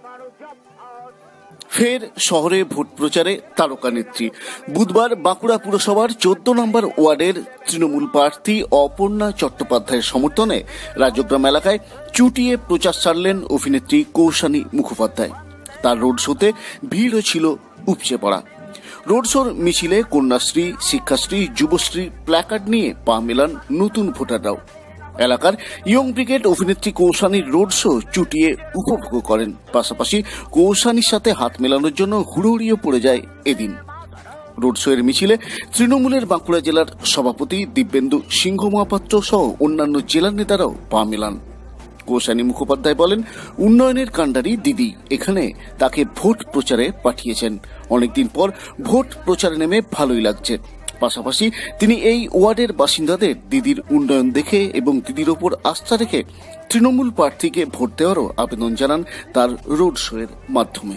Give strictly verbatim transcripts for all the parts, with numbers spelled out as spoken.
ফের শহরে ভোট প্রচারে তারকা নেত্রী। বুধবার বাঁকুড়া পুরসভার চোদ্দ নম্বর ওয়ার্ডের তৃণমূল প্রার্থী অপর্ণা চট্টোপাধ্যায়ের সমর্থনে রাজগ্রাম এলাকায় চুটিয়ে প্রচার সারলেন অভিনেত্রী কৌশানী মুখোপাধ্যায়। তার রোড শোতে ভিড় ছিল উপচে পড়া। রোড শোর মিছিলে কন্যাশ্রী, শিক্ষাশ্রী, যুবশ্রী প্ল্যাকার্ড নিয়ে পা মেলান নতুন ভোটাররাও। এলাকার ইয়ং ব্রিগেড অভিনেত্রী কৌশানীর রোড শো চুটিয়ে উপভোগ করেন। পাশাপাশি কৌশানীর সাথে হাত মেলানোর জন্য হুড়োহুড়িও পড়ে যায় এদিন। রোড শো এর মিছিলে তৃণমূলের বাঁকুড়া জেলার সভাপতি দিব্যেন্দু সিংহ মহাপাত্র সহ অন্যান্য জেলার নেতারাও পা মেলান। কৌশানী মুখোপাধ্যায় বলেন, উন্নয়নের কাণ্ডারি দিদি এখানে তাকে ভোট প্রচারে পাঠিয়েছেন। অনেকদিন পর ভোট প্রচারে নেমে ভালোই লাগছে। পাশাপাশি তিনি এই ওয়ার্ডের বাসিন্দাদের দিদির উন্নয়ন দেখে এবং দিদির ওপর আস্থা রেখে তৃণমূল প্রার্থীকে ভোট দেওয়ারও আবেদন জানান তার রোড শো এর মাধ্যমে।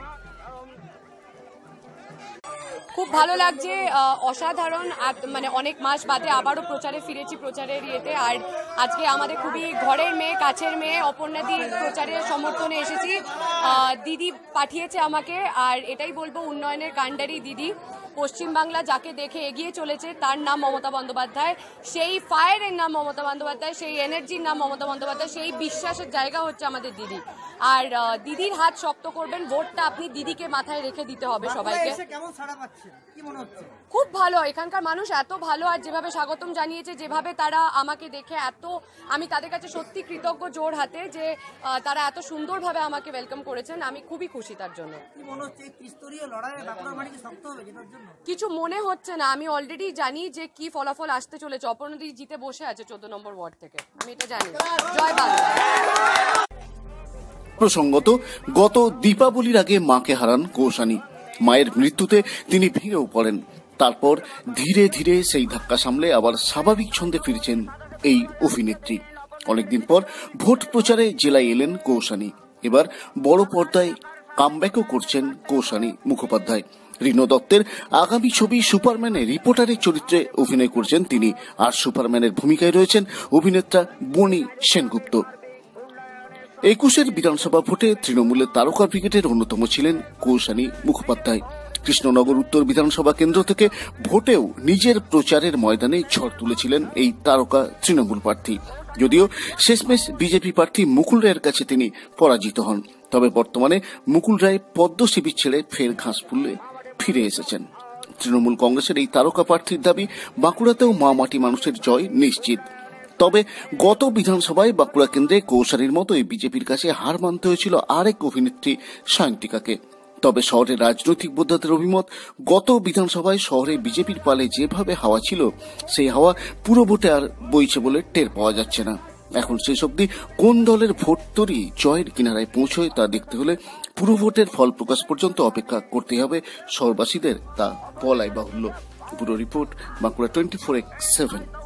খুব ভালো লাগছে, অসাধারণ। মানে অনেক মাস বাদে আবারও প্রচারে ফিরেছি, প্রচারের ইয়েতে। আর আজকে আমাদের খুবই ঘরের মেয়ে, কাছের মেয়ে অপর্ণাদির প্রচারের সমর্থনে এসেছি। দিদি পাঠিয়েছে আমাকে, আর এটাই বলবো, উন্নয়নের কাণ্ডারি দিদি। পশ্চিমবাংলা যাকে দেখে এগিয়ে চলেছে তার নাম মমতা বন্দ্যোপাধ্যায়, সেই ফায়ারের নাম মমতা বন্দ্যোপাধ্যায়, সেই এনার্জির নাম মমতা বন্দ্যোপাধ্যায়, সেই বিশ্বাসের জায়গা হচ্ছে আমাদের দিদি। আর দিদির হাত শক্ত করবেন, ভোটটা আপনি দিদিকে মাথায় রেখে দিতে হবে সবাইকে। খুব ভালো, এখানকার মানুষ এত ভালো, আর যেভাবে স্বাগতম জানিয়েছে, যেভাবে তারা আমাকে দেখে এত, আমি তাদের কাছে সত্যি কৃতজ্ঞ জোর হাতে যে তারা এত সুন্দরভাবে আমাকে ওয়েলকাম করেছেন। আমি খুবই খুশি তার জন্য। কিছু মনে হচ্ছে না, আমি অলরেডি জানি যে কি ফলাফল আসতে চলেছে। অপর্ণাদি জিতে বসে আছে চোদ্দ নম্বর ওয়ার্ড থেকে, আমি এটা জানি। জয় বাংলা। প্রসঙ্গত, গত দীপাবলির আগে মাকে হারান কৌশানী। মায়ের মৃত্যুতে তিনি ভেঙেও পড়েন। তারপর ধীরে ধীরে সেই ধাক্কা সামলে আবার স্বাভাবিক ছন্দে ফিরছেন এই অভিনেত্রী। অনেকদিন পর ভোট প্রচারে জেলায় এলেন কৌশানী। এবার বড় পর্দায় কামব্যাকও করছেন কৌশানী মুখোপাধ্যায়। রিনো দত্তের আগামী ছবি সুপারম্যানে রিপোর্টারের চরিত্রে অভিনয় করছেন তিনি। আর সুপারম্যানের ভূমিকায় রয়েছেন অভিনেত্রা বনি সেনগুপ্ত। একুশের বিধানসভা ভোটে তৃণমূলের তারকা ব্রিগেডের অন্যতম ছিলেন কৌশানী মুখোপাধ্যায়। কৃষ্ণনগর উত্তর বিধানসভা কেন্দ্র থেকে ভোটেও নিজের প্রচারের ময়দানে ঝড় তুলেছিলেন এই তারকা তৃণমূল প্রার্থী। যদিও শেষমেশ বিজেপি প্রার্থী মুকুল রায়ের কাছে তিনি পরাজিত হন। তবে বর্তমানে মুকুল রায় পদ্ম শিবির ছেড়ে ফের ঘাসফুলে ফিরে এসেছেন। তৃণমূল কংগ্রেসের এই তারকা প্রার্থীর দাবি, বাঁকুড়াতেও মা মাটি মানুষের জয় নিশ্চিত। তবে গত বিধানসভায় বাঁকুড়া কেন্দ্রে কৌশানীর মতোই বিজেপির কাছে হার মানতে হয়েছিল আরেক অভিনেত্রী সায়ন্তিকাকে। তবে শহরের রাজনৈতিক বোদ্ধাদের অভিমত, গত বিধানসভায় শহরে বিজেপির পালে যেভাবে হাওয়া ছিল, সেই হাওয়া পুরো ভোটে আর বইছে বলে টের পাওয়া যাচ্ছে না। এখন শেষ অবধি কোন দলের ভোট তরি জয়ের কিনারায় পৌঁছয় তা দেখতে হলে পুরো ভোটের ফল প্রকাশ পর্যন্ত অপেক্ষা করতে হবে শহরবাসীদের, তা বলাই বাহুল্য। পুরো report Bankura twenty four x seven.